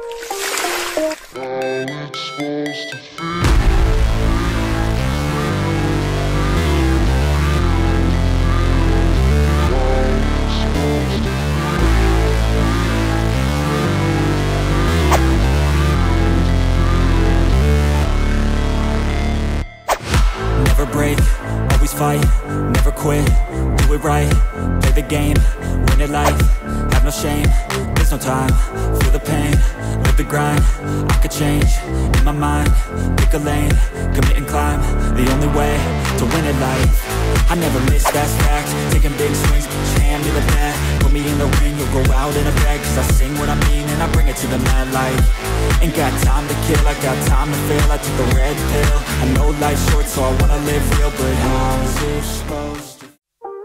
Never break, always fight, never quit, do it right, play the game, win it life, have no shame, there's no time, feel the pain, live the grind, I could change, in my mind, pick a lane, commit and climb, the only way to win it life, I never miss, that's fact, taking big swings, each hand to the bat, put me in the ring, you'll go out in a bag, cause I sing what I mean and I bring it to the mad light, ain't got time to kill, I got time to feel, I took the red pill, I know life's short so I wanna live real, but how's it supposed to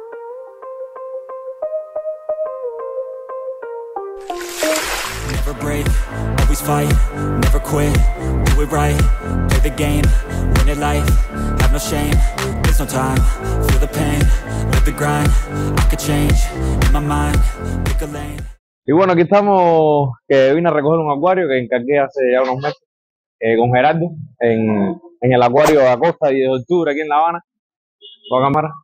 never break, always fight, never quit, do it right, play the game, win it life, have no shame, there's no time, feel the pain, live the grind, I could change, in my mind, pick a lane. Y bueno, aquí estamos, que vine a recoger un acuario que encargué hace ya unos meses con Gerardo en el acuario de Acosta y de Octubre aquí en La Habana, con la cámara.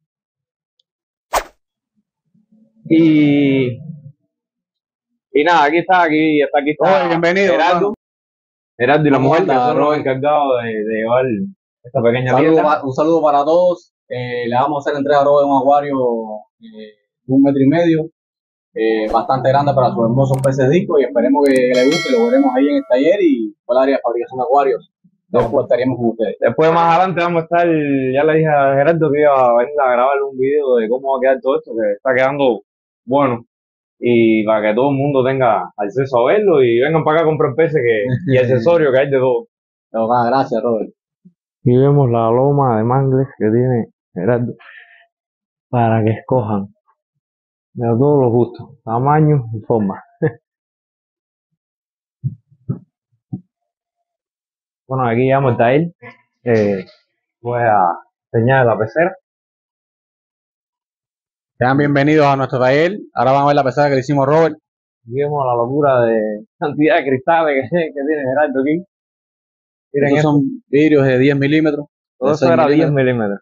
Y nada, aquí está bienvenido, Gerardo y la mujer que son los Robert. encargados de llevar esta pequeña tienda. Un saludo para todos. Le vamos a hacer entrega a Robert un acuario de 1,5 metros, bastante grande para sus hermosos peces discos, y esperemos que le guste. Lo veremos ahí en el taller y por el área de fabricación de acuarios. Después estaríamos con ustedes. Después más adelante vamos a estar, ya le dije a Gerardo que iba a venir a grabar un video de cómo va a quedar todo esto, que está quedando bueno, y para que todo el mundo tenga acceso a verlo y vengan para acá a comprar peces y accesorios que hay de todo. Gracias, Robert. Y vemos la loma de mangles que tiene Gerardo para que escojan de todos los gustos, tamaños y formas. Bueno, aquí llegamos al taller. Voy a enseñar la pecera. Sean bienvenidos a nuestro taller. Ahora van a ver la pecera que le hicimos a Robert. Aquí vemos la locura de cantidad de cristales que tiene Gerardo aquí. Miren, Estos son vidrios de 10 milímetros. todo eso era 10 milímetros.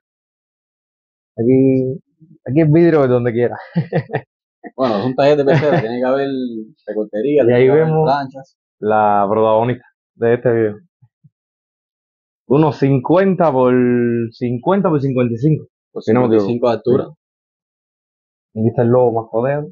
Aquí es vidrio de donde quiera. Bueno, es un taller de pecera, tiene que haber recortería, Y ahí tiene que haber vemos planchas. la protagonista de este video. Unos 50 por 55. Por Si no me equivoco. 55 de altura. Aquí está el logo más joder.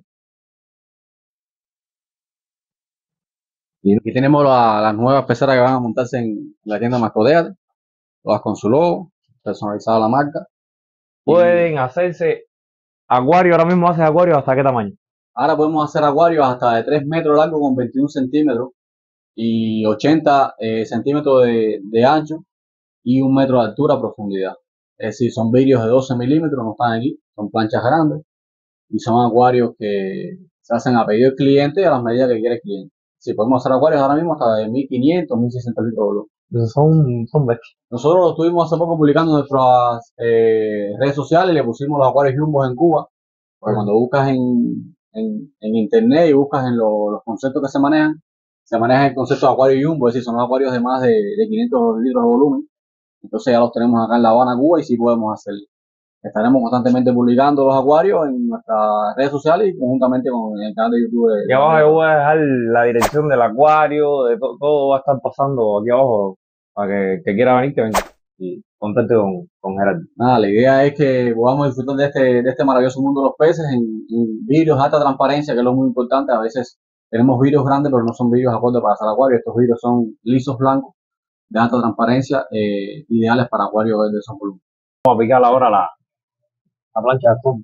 Y aquí tenemos las nuevas peceras que van a montarse en la tienda Mascodéate, todas con su logo, personalizada la marca. Pueden hacerse acuario, ahora mismo haces acuario hasta qué tamaño. Ahora podemos hacer acuarios hasta de 3 metros largo con 21 centímetros y 80 centímetros de ancho y 1 metro de altura a profundidad. Es decir, son vidrios de 12 milímetros, no están aquí, son planchas grandes y son acuarios que se hacen a pedido del cliente y a las medidas que quiere el cliente. Sí, podemos hacer acuarios ahora mismo hasta de 1500, 1600 litros de volumen. Entonces son bestias. Nosotros lo estuvimos hace poco publicando en nuestras redes sociales y le pusimos los acuarios jumbos en Cuba. Porque cuando buscas en internet y buscas en los conceptos que se maneja el concepto de acuario jumbo, es decir, son los acuarios de más de 500 litros de volumen. Entonces ya los tenemos acá en La Habana, Cuba, y sí podemos hacerlo. Estaremos constantemente publicando los acuarios en nuestras redes sociales y conjuntamente con el canal de YouTube. Y abajo yo voy a dejar la dirección del acuario, de todo va a estar pasando aquí abajo para que quiera venir, que venga y contacte con Gerardo. Nada, la idea es que podamos disfrutar de este maravilloso mundo de los peces en vidrios de alta transparencia, que es lo muy importante. A veces tenemos vidrios grandes, pero no son vidrios acorde para hacer acuario. Estos vidrios son lisos blancos de alta transparencia, ideales para acuarios de esos volúmenes. Vamos a picar ahora la plancha de fondo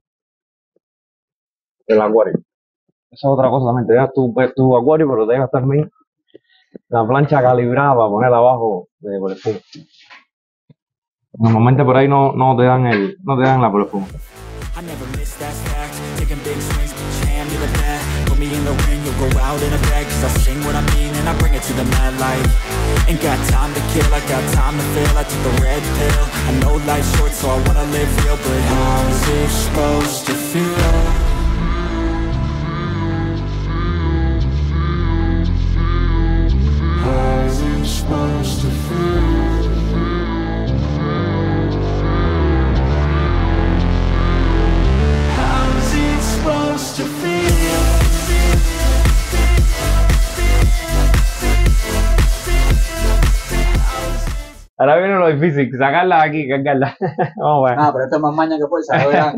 del acuario. Esa es otra cosa también, te dejas tu acuario, pero te dejas también la plancha calibrada para ponerla abajo por el fuego. Normalmente por ahí no te dan la por el fuego. I never miss, that's fact, taking big swings, each hand to the bat, put me in the ring, you'll go out in a bag, cause I sing what I mean and I bring it to the mad light, ain't got time to kill, I got time to feel, I took the red pill, I know life's short so I wanna live real, but how's it supposed to feel? Ahora viene lo difícil, sacarla de aquí, cargarla. Vamos a ver. Ah, pero esto es más maña que fuerza, ya verán.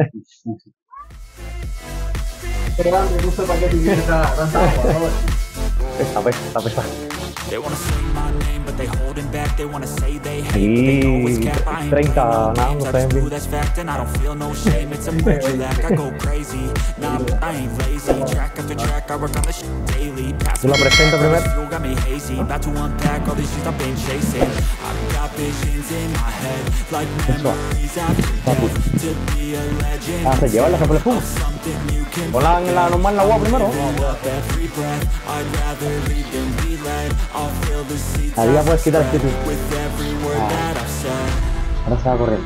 Pero André, no sé para qué tienes tanta agua, ¿no? Pesa, pesa. They wanna say my name, but they holding back. They wanna say they hate, but they know it's Aquí cap. I ain't 30 nada, playing no games. sé I bien. do, that's fact, and I don't feel no shame. It's a mood you lack. I go crazy, nah, but I ain't lazy. Track after track, I work on this shit daily. Pass Tú la me presentas the primero. fuel, got me hazy. About to unpack all these shit I've been chasing. I've got visions in my head, like memories after death. To be a legend. Ah, se lleva la capa de of something you can Pon la normal, la agua primero. every breath. I'd rather lead than be led. I'll fill the seats Ahí ya puedes quitar el título. with every word that I've said. Ahora se va a correr.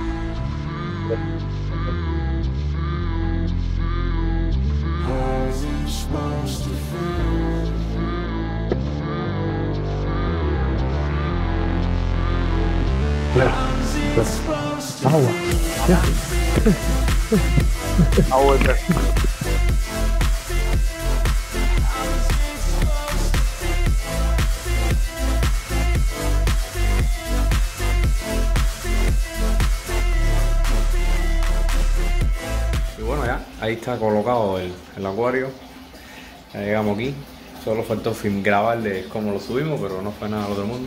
Agua. Agua de Y bueno, ya, ahí está colocado el acuario. Ya llegamos aquí. Solo faltó grabarle cómo lo subimos, pero no fue nada al otro mundo.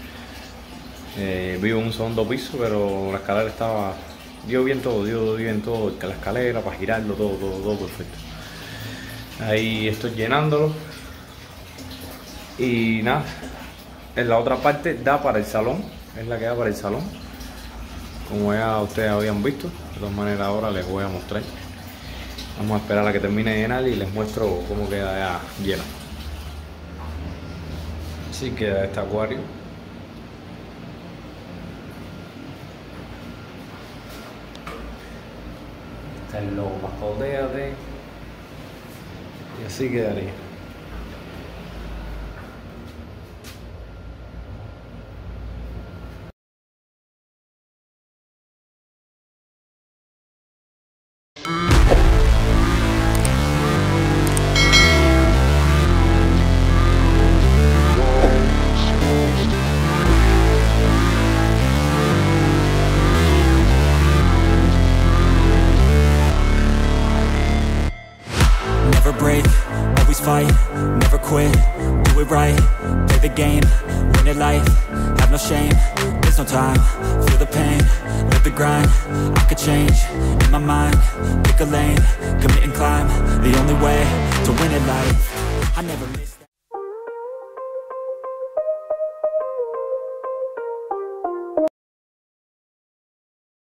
Vivo en un segundo piso, pero la escalera estaba... dio bien todo, la escalera para girarlo, todo perfecto. Ahí estoy llenándolo. Y nada, en la otra parte da para el salón, es la que da para el salón. Como ya ustedes habían visto, de todas maneras ahora les voy a mostrar. Vamos a esperar a que termine de llenar y les muestro cómo queda ya lleno. Así queda este acuario. Está el logo mascoteate. Y así quedaría. Never break, always fight, never quit, do it right, play the game, win it life, have no shame, there's no time, feel the pain, live the grind, I could change, in my mind, pick a lane, commit and climb, the only way to win it life, I never miss.